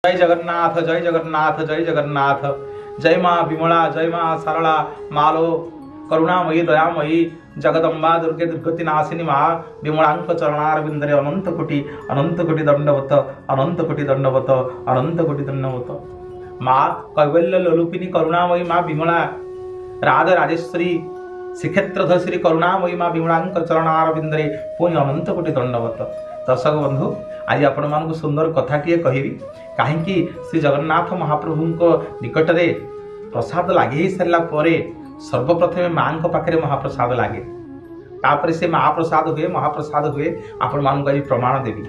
जय जगन्नाथ जय जगन्नाथ जय जगन्नाथ। जय माँ विमला जय माँ सारला मालो करुणामयी दयामयी जगदम्बा दुर्गे दुर्गति नाशिनी माँ विमलांक चरणारविंदरे अनंत कोटि दंडवत अनंत कोटि दंडवत अनंत कोटि दंडवत। माँ कैवल्य लोलुपिनी करुणामयी माँ विमला राज राजेश्वरी श्रीक्षेत्र श्री करुणामयी माँ विमलांक चरणारविंदरे पुणी अनंत कोटि दंडवत। दर्शक बंधु आज आपण मानक सुंदर कथाटीए कहबी कहीं श्री जगन्नाथ महाप्रभु निकट में प्रसाद लगे सारा सर्वप्रथमे माँ पाखे महाप्रसाद लगे तापर से महाप्रसाद हुए महाप्रसाद हुए आपण मानक आज प्रमाण देवी।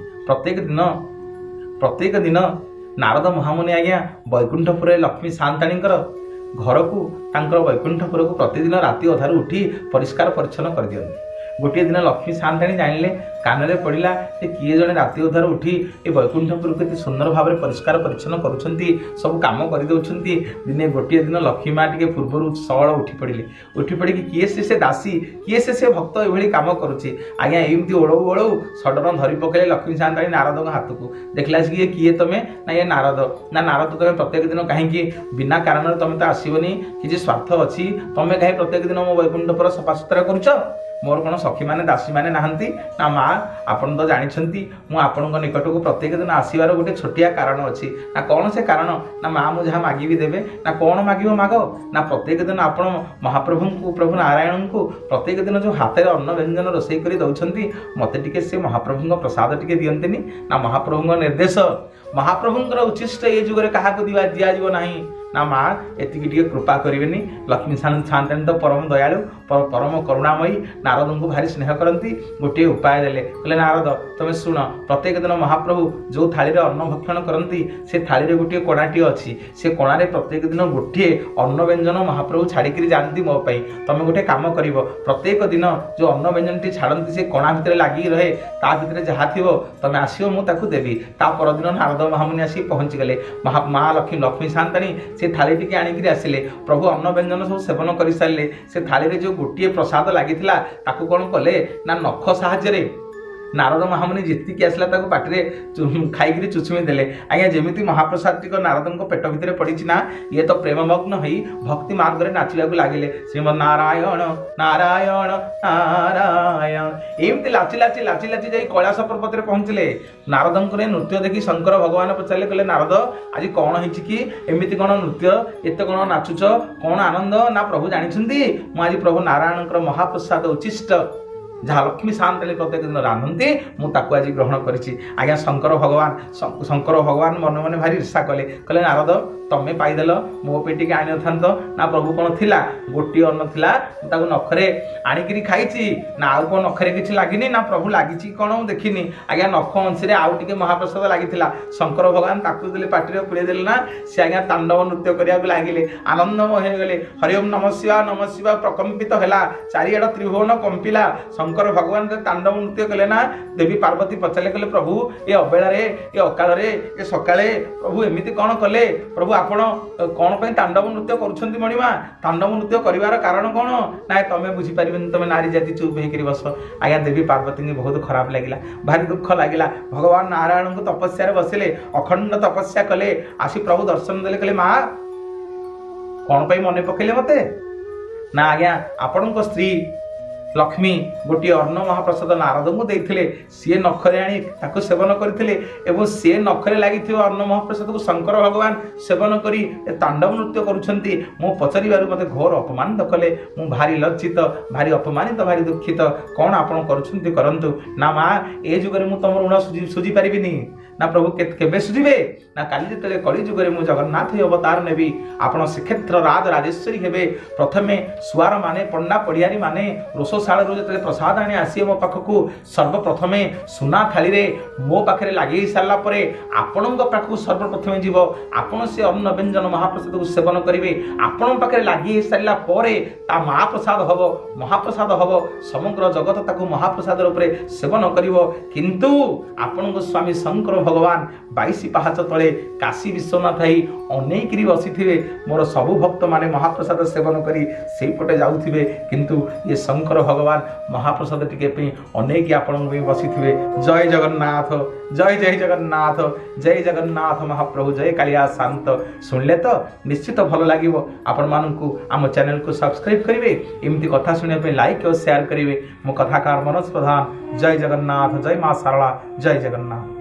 प्रत्येक दिन नारद महामुनि आज्ञा वैकुंठपुर लक्ष्मी सांताणी घर को वैकुंठपुर को प्रतिदिन राति अधारू उठी परिष्कार परिच्छन्न कर दियंती। गोटे दिन लक्ष्मी सांताणी जानिले कान पड़ा किए जड़े राति अधार उठी ए वैकुंठपुर को सुंदर भाव में परिष्कार परिच्छन्न करुँच सब कम करदे। दिने गोटे दिन लक्ष्मी माँ टे पूर्वर सवल उठी पड़ी किए से दासी किए से भक्त ये कम करुच्ची आज्ञा एमती ओढ़ऊ ओढ़ऊ सडन धरी पकड़े लक्ष्मी सांताणी नारद हाथ को देखला किए तुमे ना ये नारद ना नारद तुम प्रत्येक दिन कहीं बिना कारण तुम तो आसबनी कि स्वार्थ अच्छी तुम कहीं प्रत्येक दिन मो वैकुंठपुर सफासुतरा करुच मोर कौन सखी मैंने दासी मैंने नहांती ना माँ आपन तो जानते मुझे निकट को प्रत्येक दिन आसबार गोटे छोटिया कारण अच्छी ना कौन से कारण ना माँ मुझे जहाँ मागिबी देवे ना कौन माग माग ना प्रत्येक दिन आप महाप्रभु को प्रभु नारायण को प्रत्येक दिन जो हाथ में अन्न व्यंजन रोषे कर दौरान मत टे से महाप्रभु प्रसाद टे दियंती ना महाप्रभु निर्देश महाप्रभुंर उच्चिष्ट ये जुगे क्या दिजाव ना ना माँ एति कृपा करेनि लक्ष्मी सांताणी तो परम दयालु परम करुणामयी नारद को भारी स्नेह करती गोटे उपाय देले कहले नारद तुम शुण प्रत्येक दिन महाप्रभु जो थाली अन्न भक्षण करती से थाली गोटे कणाटी अच्छी से कणारे प्रत्येक दिन गोटे अन्न व्यंजन महाप्रभु छाड़ी जाती मो तुम गोटे कम कर प्रत्येक दिन जो अन्न व्यंजन टी छाड़ती से कणा भितर लगी रहे ता भितर जहाँ थी तुम आसो मुझे देवी ता परदिन नारद महामुनि आसी पहुँची गले माँ लक्ष्मी सांताणी से थाली टी आणिक आसिले प्रभु अन्न व्यंजन सब सेवन कर सारे से थाली जो गोटे प्रसाद लगी कौन कले ना नख साहाय्य नारद महामुनि जीतिकी आसला पाटे खाई चुचुमी देले आज्ञा जमी महाप्रसाद टी नारद पेट भितर पड़ी ना ये तो प्रेममग्न हो भक्ति मार्ग में नाचवा लगे श्रीमद नारायण नारायण नारायण एमती लाची लाची लाची लाची जा कैलाश पर्वत में पहुँचले नारद नृत्य देखी शंकर भगवान पचारे कहले नारद आज कौन है एमती कौन नृत्य एत कौन नाचुच कौन आनंद ना प्रभु जानते मुझे प्रभु नारायण महाप्रसाद उच्चिष्ट जहाँ लक्ष्मी सांताणी प्रत्येक दिन रांधती मुझे आज ग्रहण करी आज्ञा शंकर भगवान मन मन भारी ईर्षा कले कहले नारद तमें पाइदेल मो पेटी आनी था ना प्रभु कौन थी गोटे अन्न था नखरे आणिकी खाई ना आउ कौन नखरे किसी लगिनी ना प्रभु लगी कौन देखनी आज्ञा नख अंशे आउ टे महाप्रसाद लगी शंकर भगवान देले पार्टी पुड़े देले ना सी आज्ञा तांडव नृत्य करने लगे आनंदमय गले हरिओम नम शिवा प्रकंपित है चारिआड़ त्रिभुवन कंपिला शंकर भगवान तांडव नृत्य कले ना देवी पार्वती पचारे कले प्रभु ये अबेला ये अकाल ये सकाळे प्रभु एमती कौन कले प्रभु आपण कौन पे तांडव नृत्य करुछंती मणिमा तांडव नृत्य करिवार कारण कौन ना तमें बुझीपार तुम नारी जाति चुप होकर बस आज्ञा देवी पार्वती की बहुत खराब लगे भारी दुख लगे भगवान नारायण को तपस्या बसिले अखंड तपस्या कले आसी प्रभु दर्शन देले कहले माँ कौन पे मन पकेले मते ना आज्ञा आपण स्त्री लक्ष्मी गोटे अन्न महाप्रसाद नारद को देते सी नखरे आनी सेवन करते सी नखरे लगी अन्न महाप्रसाद को शंकर भगवान सेवन करी तांडव नृत्य करुछंती मो पचार मत घोर अपमानित कले मु भारी लज्जित भारी अपमानित भारी दुखित कौन आपड़ करुछंती करंतु ना माँ ए जुगे मु तुम ऋण सुझी पारिबिनी ना प्रभु केबे सुझिबे ना काली जिते कली जुगे मु जगन्नाथ अवतार नेबी आपण श्रीक्षेत्र राज राजेश्वरी हेबे प्रथमे सुआर माने पंडा पड़ियारी माने रोषशाल जो प्रसाद आने आसी मो पाखक सर्वप्रथमे सुना थाली रे मो पाखे लगे सारा आपण पाखक सर्वप्रथमे जीव आपण से अन्न व्यंजन महाप्रसाद को सेवन करेंगे आपण पाखे लगे सारा महाप्रसाद हम महाप्रसाद हम समग्र जगत ताकू महाप्रसाद रूप सेवन कर किंतु आपण स्वामी शंकर भगवान 22 पाहाच तले काशी विश्वनाथ ही अनेकरी बसी मोर सबु भक्त माने महाप्रसाद सेवन करी से पटे जाउथिबे किंतु ये शंकर भगवान महाप्रसाद टिके अनेक आपण बसी थे। जय जगन्नाथ, जय जय जगन्नाथ, जय जगन्नाथ महाप्रभु, जय कालिया शांत। शुणिले तो निश्चित भल लगे। आपण मानू आम चैनल को सब्सक्राइब करेंगे, एमती कथा शुणा लाइक और शेयर करेंगे। मो कथाकार मनोज प्रधान। जय जगन्नाथ, जय माँ सारला, जय जगन्नाथ।